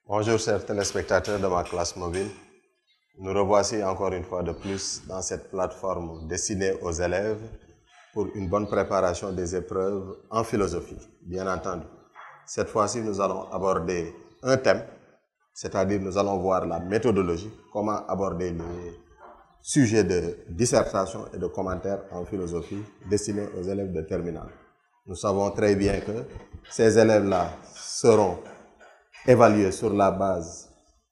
Bonjour chers téléspectateurs de ma classe mobile. Nous revoici encore une fois de plus dans cette plateforme destinée aux élèves pour une bonne préparation des épreuves en philosophie, bien entendu. Cette fois-ci, nous allons aborder un thème, c'est-à-dire nous allons voir la méthodologie, comment aborder les sujets de dissertation et de commentaires en philosophie destinés aux élèves de terminale. Nous savons très bien que ces élèves-là seront évalués sur la base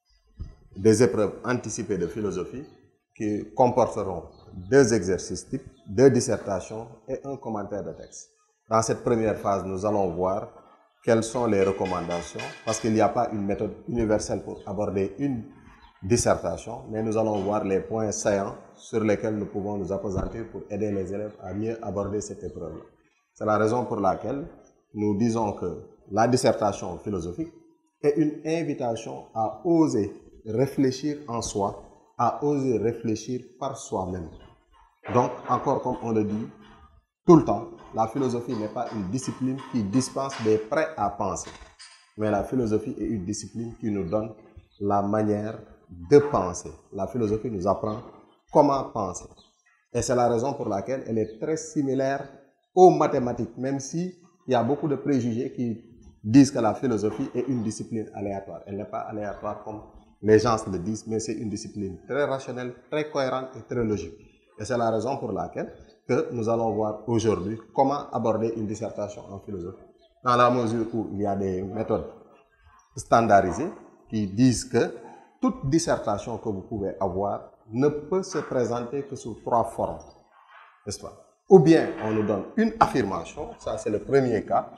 des épreuves anticipées de philosophie qui comporteront 2 exercices types, 2 dissertations et un commentaire de texte. Dans cette première phase, nous allons voir quelles sont les recommandations, parce qu'il n'y a pas une méthode universelle pour aborder une dissertation, mais nous allons voir les points saillants sur lesquels nous pouvons nous appesantir pour aider les élèves à mieux aborder cette épreuve. C'est la raison pour laquelle nous disons que la dissertation philosophique est une invitation à oser réfléchir en soi, à oser réfléchir par soi-même. Donc, encore comme on le dit tout le temps, la philosophie n'est pas une discipline qui dispense des prêts à penser, mais la philosophie est une discipline qui nous donne la manière de penser. La philosophie nous apprend comment penser. Et c'est la raison pour laquelle elle est très similaire aux mathématiques, même s'il y a beaucoup de préjugés qui disent que la philosophie est une discipline aléatoire. Elle n'est pas aléatoire comme les gens le disent, mais c'est une discipline très rationnelle, très cohérente et très logique. Et c'est la raison pour laquelle que nous allons voir aujourd'hui comment aborder une dissertation en philosophie. Dans la mesure où il y a des méthodes standardisées qui disent que toute dissertation que vous pouvez avoir ne peut se présenter que sous 3 formes, n'est-ce pas? Ou bien on nous donne une affirmation, ça c'est le premier cas.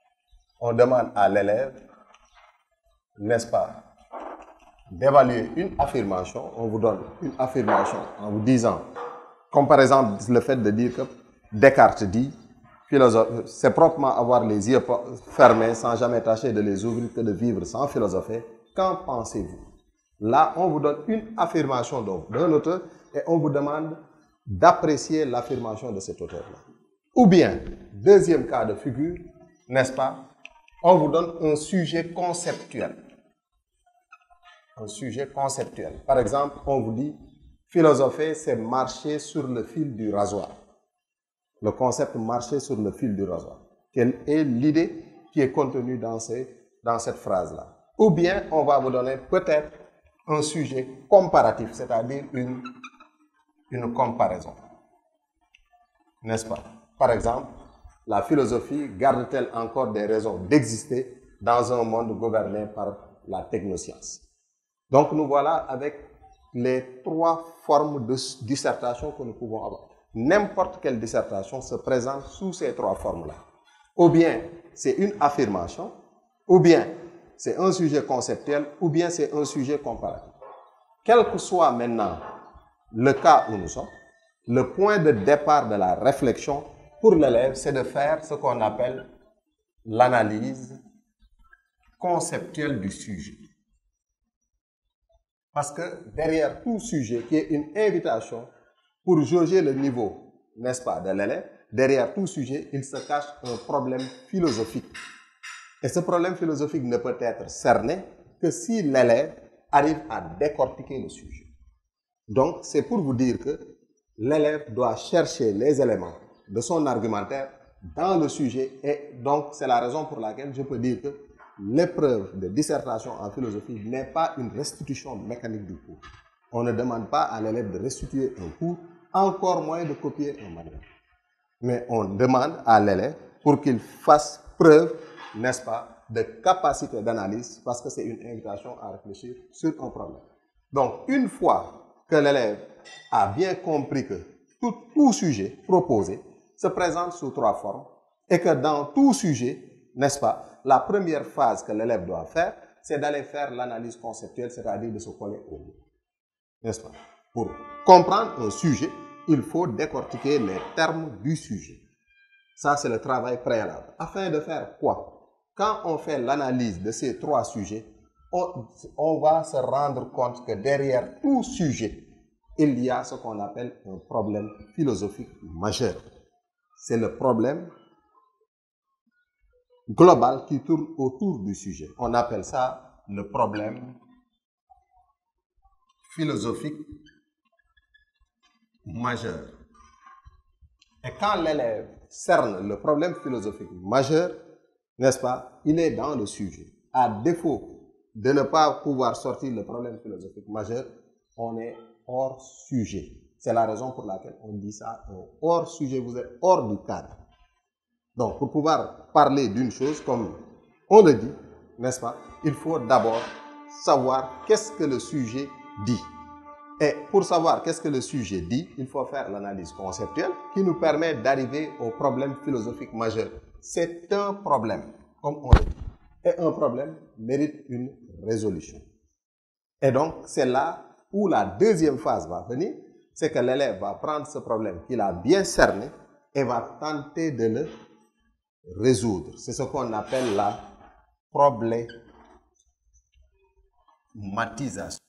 On demande à l'élève, n'est-ce pas, d'évaluer une affirmation. On vous donne une affirmation en vous disant, comme par exemple le fait de dire que Descartes dit, c'est proprement avoir les yeux fermés sans jamais tâcher de les ouvrir que de vivre sans philosopher. Qu'en pensez-vous? Là, on vous donne une affirmation d'un auteur et on vous demande d'apprécier l'affirmation de cet auteur-là. Ou bien, deuxième cas de figure, n'est-ce pas, on vous donne un sujet conceptuel. Un sujet conceptuel. Par exemple, on vous dit, philosopher, c'est marcher sur le fil du rasoir. Le concept marcher sur le fil du rasoir. Quelle est l'idée qui est contenue dans cette phrase-là? Ou bien, on va vous donner peut-être un sujet comparatif, c'est-à-dire une comparaison. N'est-ce pas? Par exemple, la philosophie garde-t-elle encore des raisons d'exister dans un monde gouverné par la technoscience? Donc, nous voilà avec les 3 formes de dissertation que nous pouvons avoir. N'importe quelle dissertation se présente sous ces 3 formes-là. Ou bien, c'est une affirmation, ou bien, c'est un sujet conceptuel, ou bien c'est un sujet comparatif. Quel que soit maintenant le cas où nous sommes, le point de départ de la réflexion pour l'élève, c'est de faire ce qu'on appelle l'analyse conceptuelle du sujet. Parce que derrière tout sujet qui est une invitation pour jauger le niveau, n'est-ce pas, de l'élève, derrière tout sujet, il se cache un problème philosophique. Et ce problème philosophique ne peut être cerné que si l'élève arrive à décortiquer le sujet. Donc, c'est pour vous dire que l'élève doit chercher les éléments de son argumentaire dans le sujet. Et donc, c'est la raison pour laquelle je peux dire que l'épreuve de dissertation en philosophie n'est pas une restitution mécanique du cours. On ne demande pas à l'élève de restituer un cours, encore moins de copier un manuel. Mais on demande à l'élève pour qu'il fasse preuve, n'est-ce pas, de capacité d'analyse, parce que c'est une invitation à réfléchir sur un problème. Donc, une fois que l'élève a bien compris que tout sujet proposé se présente sous 3 formes, et que dans tout sujet, n'est-ce pas, la première phase que l'élève doit faire, c'est d'aller faire l'analyse conceptuelle, c'est-à-dire de se coller au mot. N'est-ce pas? Pour comprendre un sujet, il faut décortiquer les termes du sujet. Ça, c'est le travail préalable. Afin de faire quoi? Quand on fait l'analyse de ces 3 sujets, on va se rendre compte que derrière tout sujet, il y a ce qu'on appelle un problème philosophique majeur. C'est le problème global qui tourne autour du sujet. On appelle ça le problème philosophique majeur. Et quand l'élève cerne le problème philosophique majeur, n'est-ce pas, il est dans le sujet. À défaut de ne pas pouvoir sortir le problème philosophique majeur, on est hors sujet. C'est la raison pour laquelle on dit ça, hors sujet, vous êtes hors du cadre. Donc, pour pouvoir parler d'une chose, comme on le dit, n'est-ce pas, il faut d'abord savoir qu'est-ce que le sujet dit. Et pour savoir qu'est-ce que le sujet dit, il faut faire l'analyse conceptuelle qui nous permet d'arriver au problème philosophique majeur. C'est un problème, comme on le dit. Et un problème mérite une résolution. Et donc, c'est là où la deuxième phase va venir, c'est que l'élève va prendre ce problème qu'il a bien cerné et va tenter de le résoudre. C'est ce qu'on appelle la problématisation.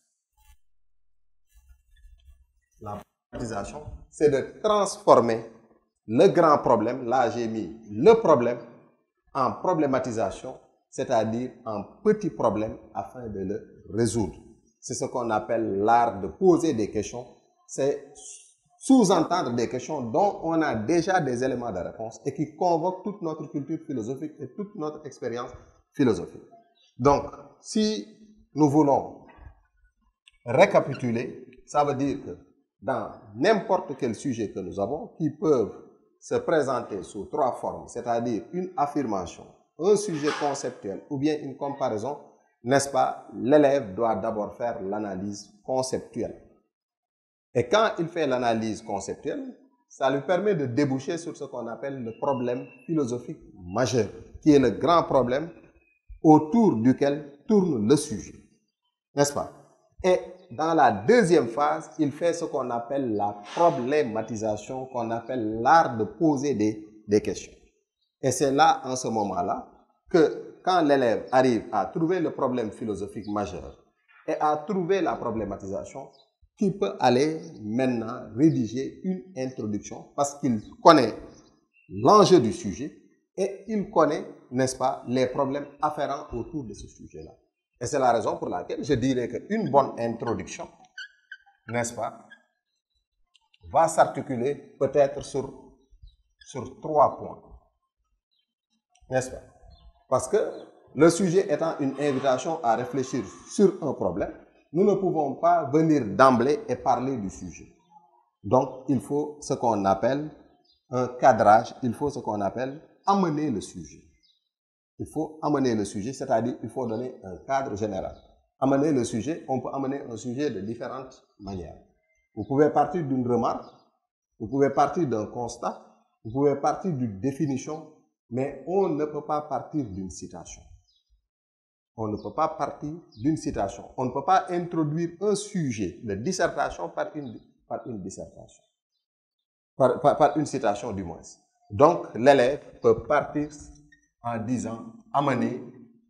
La problématisation, c'est de transformer le grand problème, là j'ai mis le problème, en problématisation, c'est-à-dire en petit problème afin de le résoudre. C'est ce qu'on appelle l'art de poser des questions. C'est sous-entendre des questions dont on a déjà des éléments de réponse et qui convoquent toute notre culture philosophique et toute notre expérience philosophique. Donc, si nous voulons récapituler, ça veut dire que dans n'importe quel sujet que nous avons, qui peuvent se présenter sous trois formes, c'est-à-dire une affirmation, un sujet conceptuel ou bien une comparaison, n'est-ce pas, l'élève doit d'abord faire l'analyse conceptuelle. Et quand il fait l'analyse conceptuelle, ça lui permet de déboucher sur ce qu'on appelle le problème philosophique majeur, qui est le grand problème autour duquel tourne le sujet. N'est-ce pas? Et dans la deuxième phase, il fait ce qu'on appelle la problématisation, qu'on appelle l'art de poser des questions. Et c'est là, en ce moment-là, que quand l'élève arrive à trouver le problème philosophique majeur et à trouver la problématisation, qu'il peut aller maintenant rédiger une introduction parce qu'il connaît l'enjeu du sujet et il connaît, n'est-ce pas, les problèmes afférents autour de ce sujet-là. Et c'est la raison pour laquelle je dirais qu'une bonne introduction, n'est-ce pas, va s'articuler peut-être sur 3 points. N'est-ce pas? Parce que le sujet étant une invitation à réfléchir sur un problème, nous ne pouvons pas venir d'emblée et parler du sujet. Donc, il faut ce qu'on appelle un cadrage, il faut ce qu'on appelle amener le sujet. Il faut amener le sujet, c'est-à-dire il faut donner un cadre général. Amener le sujet, on peut amener un sujet de différentes manières. Vous pouvez partir d'une remarque, vous pouvez partir d'un constat, vous pouvez partir d'une définition, mais on ne peut pas partir d'une citation. On ne peut pas partir d'une citation. On ne peut pas introduire un sujet de dissertation par une dissertation. Par une citation du moins. Donc, l'élève peut partir en disant amener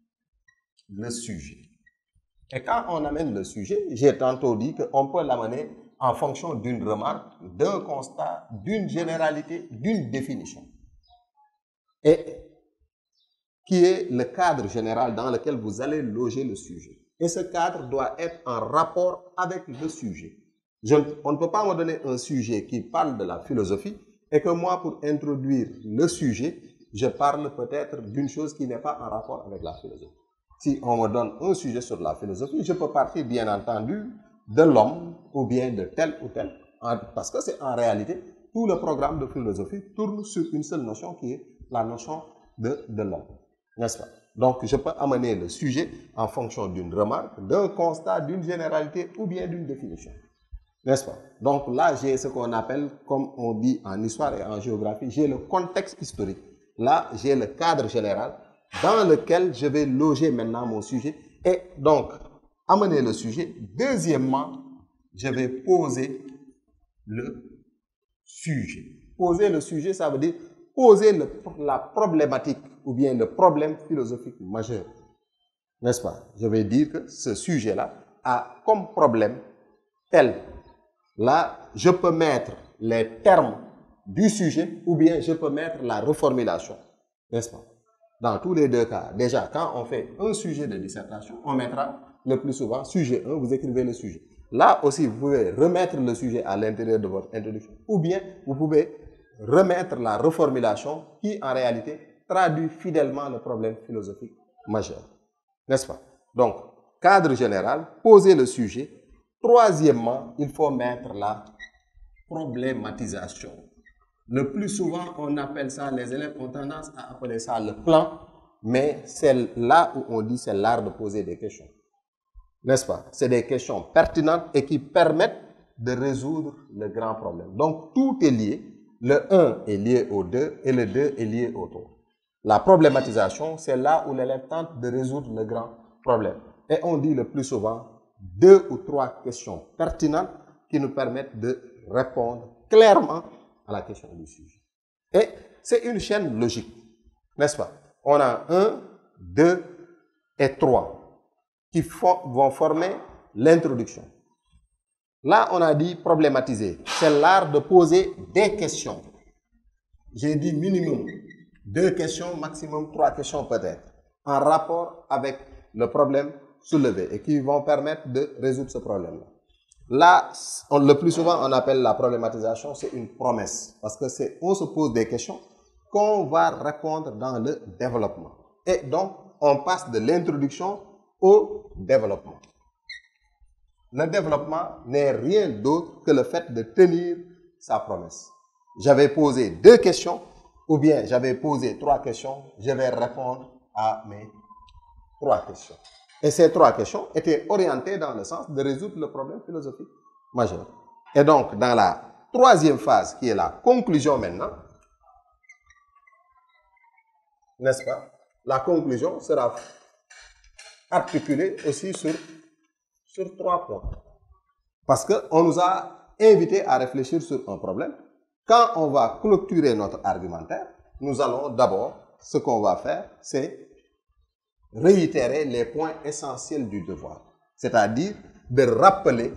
le sujet. Et quand on amène le sujet, j'ai tantôt dit qu'on peut l'amener en fonction d'une remarque, d'un constat, d'une généralité, d'une définition. Et qui est le cadre général dans lequel vous allez loger le sujet. Et ce cadre doit être en rapport avec le sujet. On ne peut pas me donner un sujet qui parle de la philosophie et que moi, pour introduire le sujet, je parle peut-être d'une chose qui n'est pas en rapport avec la philosophie. Si on me donne un sujet sur la philosophie, je peux partir, bien entendu, de l'homme ou bien de tel ou tel, parce que c'est en réalité, tout le programme de philosophie tourne sur une seule notion qui est la notion de l'homme. N'est-ce pas? Donc, je peux amener le sujet en fonction d'une remarque, d'un constat, d'une généralité ou bien d'une définition. N'est-ce pas? Donc là, j'ai ce qu'on appelle, comme on dit en histoire et en géographie, j'ai le contexte historique. Là, j'ai le cadre général dans lequel je vais loger maintenant mon sujet. Et donc, amener le sujet. Deuxièmement, je vais poser le sujet. Poser le sujet, ça veut dire poser la problématique ou bien le problème philosophique majeur. N'est-ce pas? Je vais dire que ce sujet-là a comme problème tel. Là, je peux mettre les termes du sujet ou bien je peux mettre la reformulation. N'est-ce pas? Dans tous les deux cas, déjà, quand on fait un sujet de dissertation, on mettra le plus souvent sujet 1, vous écrivez le sujet. Là aussi, vous pouvez remettre le sujet à l'intérieur de votre introduction, ou bien vous pouvez remettre la reformulation qui, en réalité, traduit fidèlement le problème philosophique majeur. N'est-ce pas? Donc, cadre général, poser le sujet. Troisièmement, il faut mettre la problématisation. Le plus souvent, on appelle ça, les élèves ont tendance à appeler ça le plan, mais c'est là où on dit c'est l'art de poser des questions. N'est-ce pas? C'est des questions pertinentes et qui permettent de résoudre le grand problème. Donc, tout est lié. Le 1 est lié au 2 et le 2 est lié au 3. La problématisation, c'est là où l'élève tente de résoudre le grand problème. Et on dit le plus souvent 2 ou 3 questions pertinentes qui nous permettent de répondre clairement à la question du sujet. Et c'est une chaîne logique, n'est-ce pas? On a 1, 2 et 3 qui vont former l'introduction. Là, on a dit problématiser. C'est l'art de poser des questions. J'ai dit minimum 2 questions, maximum 3 questions peut-être, en rapport avec le problème soulevé et qui vont permettre de résoudre ce problème-là. Là, le plus souvent, on appelle la problématisation, c'est une promesse. Parce que on se pose des questions qu'on va répondre dans le développement. Et donc, on passe de l'introduction au développement. Le développement n'est rien d'autre que le fait de tenir sa promesse. J'avais posé 2 questions, ou bien j'avais posé 3 questions, je vais répondre à mes 3 questions. Et ces 3 questions étaient orientées dans le sens de résoudre le problème philosophique majeur. Et donc, dans la troisième phase, qui est la conclusion maintenant, n'est-ce pas? La conclusion sera articulée aussi sur 3 points. Parce qu'on nous a invités à réfléchir sur un problème. Quand on va clôturer notre argumentaire, nous allons d'abord, ce qu'on va faire, c'est réitérer les points essentiels du devoir. C'est-à-dire de rappeler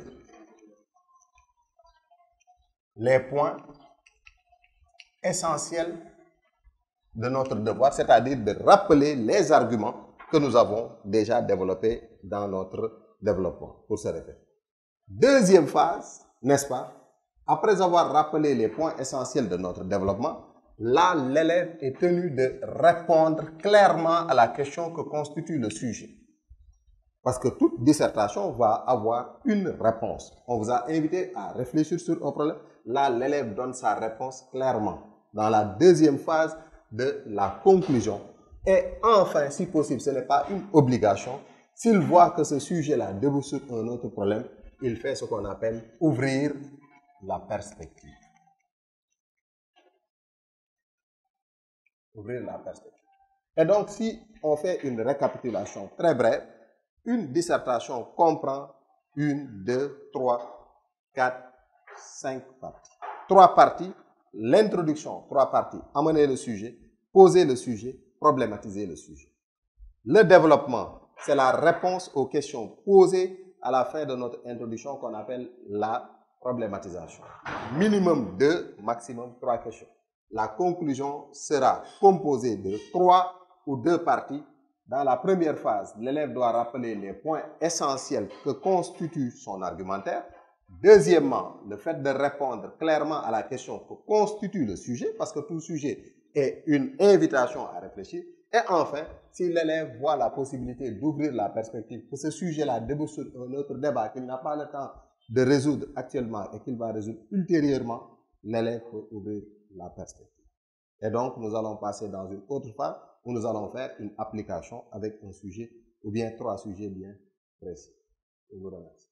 les points essentiels de notre devoir, c'est-à-dire de rappeler les arguments que nous avons déjà développés dans notre développement, pour se répéter. Deuxième phase, n'est-ce pas? Après avoir rappelé les points essentiels de notre développement, là, l'élève est tenu de répondre clairement à la question que constitue le sujet. Parce que toute dissertation va avoir une réponse. On vous a invité à réfléchir sur un problème. Là, l'élève donne sa réponse clairement. Dans la deuxième phase de la conclusion. Et enfin, si possible, ce n'est pas une obligation. S'il voit que ce sujet-là débouche sur un autre problème, il fait ce qu'on appelle ouvrir la perspective. Ouvrir la perspective. Et donc, si on fait une récapitulation très brève, une dissertation comprend 1, 2, 3, 4, 5 parties. 3 parties, l'introduction, 3 parties, amener le sujet, poser le sujet, problématiser le sujet. Le développement, c'est la réponse aux questions posées à la fin de notre introduction qu'on appelle la problématisation. Minimum 2, maximum 3 questions. La conclusion sera composée de 3 ou 2 parties. Dans la première phase, l'élève doit rappeler les points essentiels que constitue son argumentaire. Deuxièmement, le fait de répondre clairement à la question que constitue le sujet, parce que tout sujet est une invitation à réfléchir. Et enfin, si l'élève voit la possibilité d'ouvrir la perspective, que ce sujet-là débouche sur un autre débat qu'il n'a pas le temps de résoudre actuellement et qu'il va résoudre ultérieurement, l'élève peut ouvrir la perspective. Et donc, nous allons passer dans une autre phase où nous allons faire une application avec un sujet ou bien 3 sujets bien précis. Je vous remercie.